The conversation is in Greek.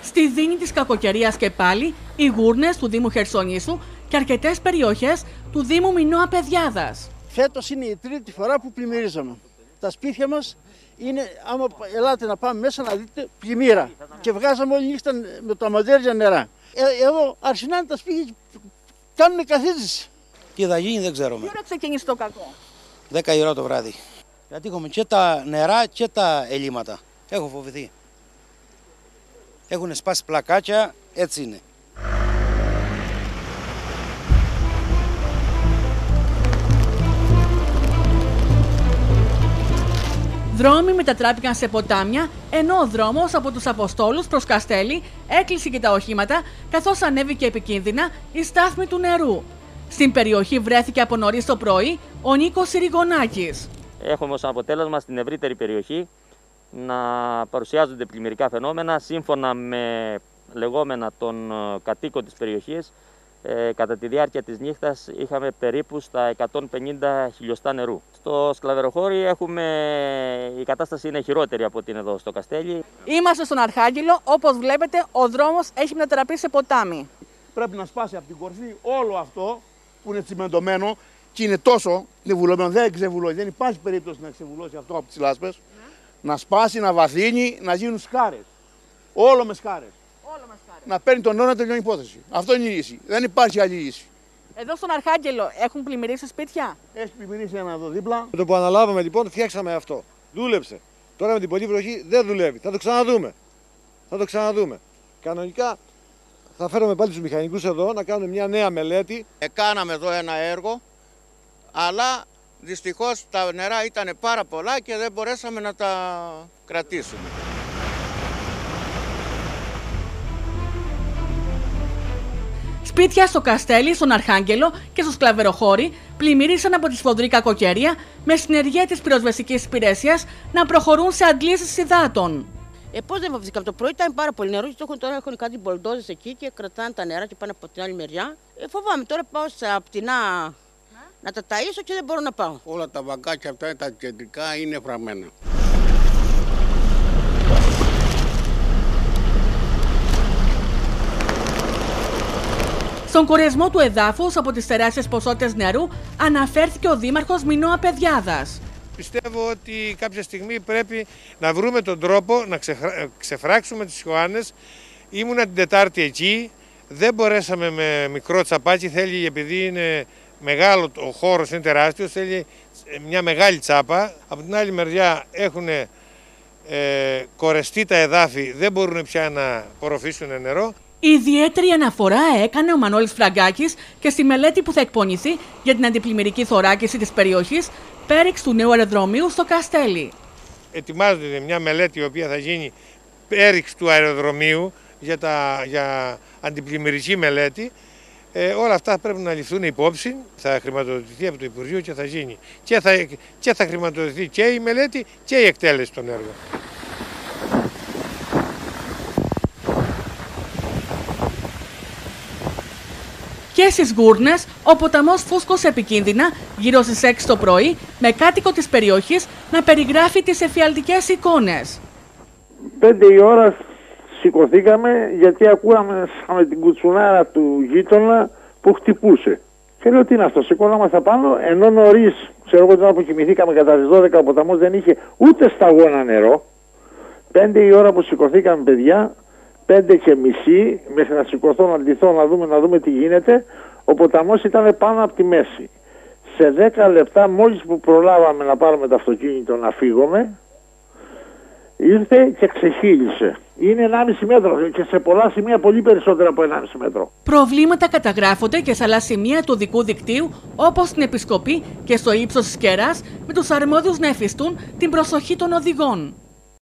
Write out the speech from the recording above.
Στη δίνη της κακοκαιρίας και πάλι, οι γούρνες του Δήμου Χερσονήσου και αρκετές περιοχές του Δήμου Μινώα Παιδιάδας. Φέτος είναι η τρίτη φορά που πλημμυρίζαμε. Τα σπίτια μας είναι, άμα ελάτε να πάμε μέσα να δείτε, πλημμύρα. Και βγάζαμε όλη νύχτα με τα μαντέρια νερά. Εδώ αρχινάνε τα σπίτια και κάνουν καθίζηση. Τι θα γίνει δεν ξέρουμε. Τι ώρα ξεκίνησε το κακό? 10 η ώρα το βράδυ. Γιατί έχουμε και τα νερά και τα ελλείμματα. Έχω φοβηθεί. Έχουν σπάσει πλακάκια, έτσι είναι. Δρόμοι μετατράπηκαν σε ποτάμια, ενώ ο δρόμος από τους Αποστόλους προς Καστέλη έκλεισε και τα οχήματα, καθώς ανέβηκε επικίνδυνα η στάθμη του νερού. Στην περιοχή βρέθηκε από νωρίς το πρωί ο Νίκος Συριγωνάκης. Έχουμε ως αποτέλεσμα στην ευρύτερη περιοχή να παρουσιάζονται πλημμυρικά φαινόμενα σύμφωνα με λεγόμενα των κατοίκων της περιοχής. Κατά τη διάρκεια της νύχτας είχαμε περίπου στα 150 χιλιοστά νερού. Στο Σκλαβεροχώρι η κατάσταση είναι χειρότερη από ό,τι είναι εδώ στο Καστέλι. Είμαστε στον Αρχάγγελο, όπως βλέπετε ο δρόμος έχει μετατραπεί σε ποτάμι. Πρέπει να σπάσει από την κορφή όλο αυτό που είναι τσιμεντωμένο και είναι τόσο ξεβουλωμένο, δεν ξεβουλώσει, δεν υπάρχει περίπτωση να ξεβουλώσει αυτό από τις λάσπες. Να σπάσει, να βαθύνει, να γίνουν σκάρες. Όλο με σκάρες. Να παίρνει τον νόημα να τελειώνει η υπόθεση. Αυτό είναι η λύση. Δεν υπάρχει άλλη λύση. Εδώ στον Αρχάγγελο έχουν πλημμυρίσει σπίτια? Έχει πλημμυρίσει ένα εδώ δίπλα. Με το που αναλάβαμε λοιπόν, φτιάξαμε αυτό. Δούλεψε. Τώρα με την πολύ βροχή δεν δουλεύει. Θα το ξαναδούμε. Κανονικά θα φέρουμε πάλι τους μηχανικούς εδώ να κάνουμε μια νέα μελέτη. Κάναμε εδώ ένα έργο, αλλά δυστυχώς τα νερά ήταν πάρα πολλά και δεν μπορέσαμε να τα κρατήσουμε. Σπίτια στο Καστέλι, στον Αρχάγγελο και στο Σκλαβεροχώρι πλημμύρισαν από τη σφοδρή κακοκαιρία με συνεργεία της πυροσβεστικής υπηρεσίας να προχωρούν σε αντλήσεις υδάτων. Πώς δεν φοβήθηκα, από το πρωί ήταν πάρα πολύ νερό και τώρα έχουν κάτι μπολντόζες εκεί και κρατάνε τα νερά και πάνε από την άλλη μεριά. Φοβάμαι τώρα πάω στα πτηνά να τα ταΐσω και δεν μπορώ να πάω. Όλα τα βαγκάκια αυτά τα κεντρικά είναι φραμμένα. Στον κορεσμό του εδάφους από τις τεράστιες ποσότητες νερού αναφέρθηκε ο Δήμαρχος Μινώα Παιδιάδας. Πιστεύω ότι κάποια στιγμή πρέπει να βρούμε τον τρόπο να ξεφράξουμε τις Ιωάννες. Ήμουνα την Τετάρτη εκεί, δεν μπορέσαμε με μικρό τσαπάκι, θέλει, επειδή είναι μεγάλο ο χώρος, είναι τεράστιος, θέλει μια μεγάλη τσάπα. Από την άλλη μεριά έχουν κορεστεί τα εδάφη, δεν μπορούν πια να απορροφήσουν νερό. Ιδιαίτερη αναφορά έκανε ο Μανώλης Φραγκάκης και στη μελέτη που θα εκπονηθεί για την αντιπλημμυρική θωράκιση της περιοχής πέριξ του νέου αεροδρομίου στο Καστέλι. Ετοιμάζεται μια μελέτη η οποία θα γίνει πέριξ του αεροδρομίου για αντιπλημμυρική μελέτη. Όλα αυτά πρέπει να ληφθούν υπόψη, θα χρηματοδοτηθεί από το Υπουργείο και θα γίνει. Και θα χρηματοδοτηθεί και η μελέτη και η εκτέλεση των έργων. Και στις Γούρνες, ο ποταμός φούσκωσε επικίνδυνα γύρω στις 6 το πρωί, με κάτοικο της περιοχής να περιγράφει τις εφιαλτικές εικόνες. 5 η ώρα σηκωθήκαμε γιατί ακούγαμε την κουτσουνάρα του γείτονα που χτυπούσε. Και λέω τι είναι αυτό, σηκώναμε πάνω, ενώ νωρίς, ξέρω εγώ τώρα που κοιμηθήκαμε κατά τις 12 ο ποταμός δεν είχε ούτε σταγόνα νερό. 5 η ώρα που σηκωθήκαμε παιδιά, 5:30 μέχρι να σηκωθώ να ντυθώ να δούμε τι γίνεται, ο ποταμός ήταν πάνω από τη μέση. Σε 10 λεπτά μόλις που προλάβαμε να πάρουμε το αυτοκίνητο να φύγουμε, ήρθε και ξεχύλισε. Είναι 1,5 μέτρο και σε πολλά σημεία πολύ περισσότερο από 1,5 μέτρο. Προβλήματα καταγράφονται και σε άλλα σημεία του οδικού δικτύου, όπως στην Επισκοπή και στο ύψος της Κέρας, με τους αρμόδιους να εφιστούν την προσοχή των οδηγών.